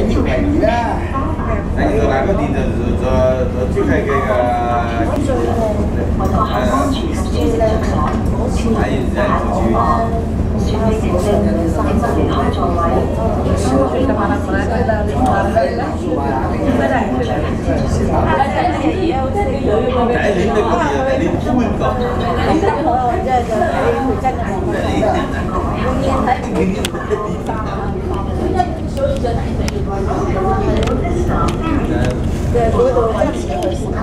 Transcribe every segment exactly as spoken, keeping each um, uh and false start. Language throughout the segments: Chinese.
就便宜了。 那你说那个地的是做做就开这个，呃，处理还有人出去。带领的个地，带领不稳个。 对，多多这些。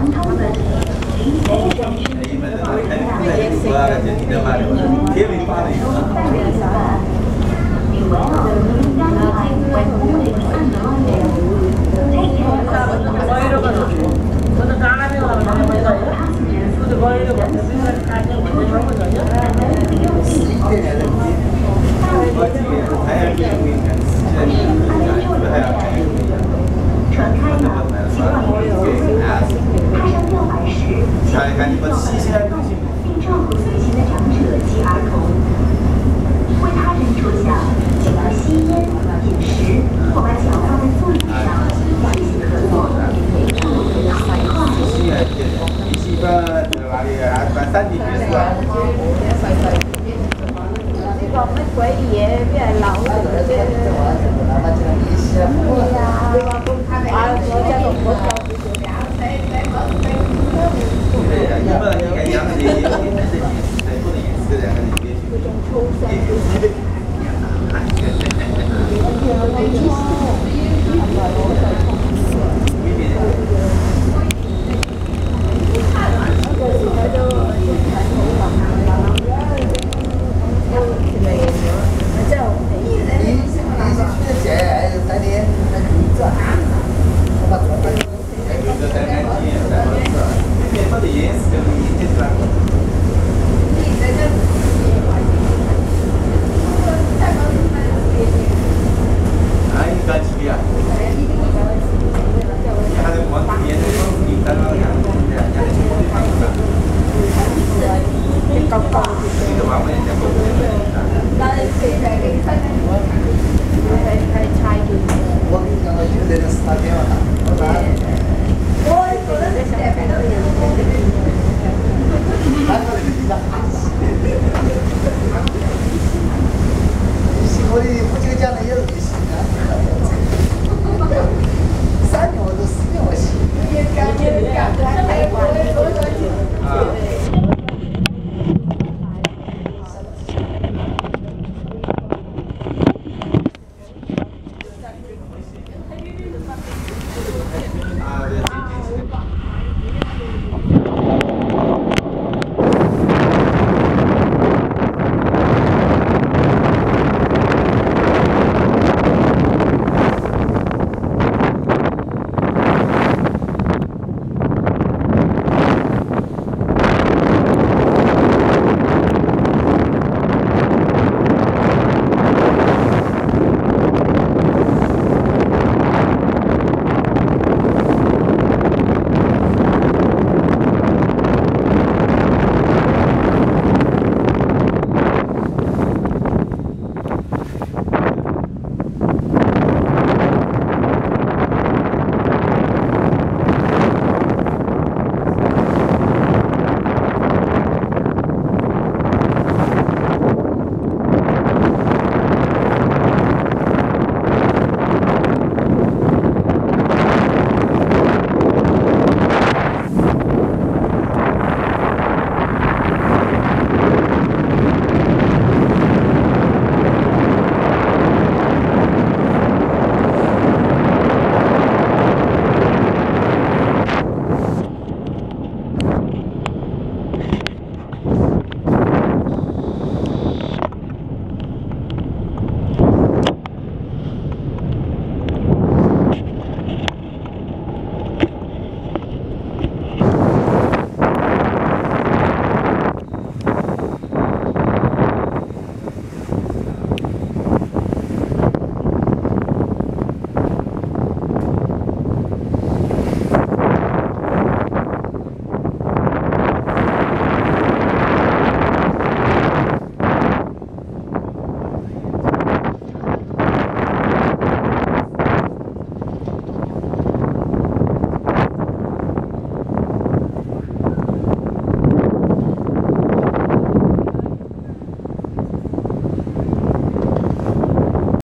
看你们新鲜的东西。 并照顾随行的长者及儿童，为他人着想，请勿吸烟、饮食或把脚放在座椅上，进行合作，严重违反环境。 一起把哪里啊？把山地别是吧？ 呢個乜鬼嘢？邊係樓嚟嘅啫？係啊！你話咁啊，我真係唔好講。 你们应该养的这些，这些不能也是这样的，别去。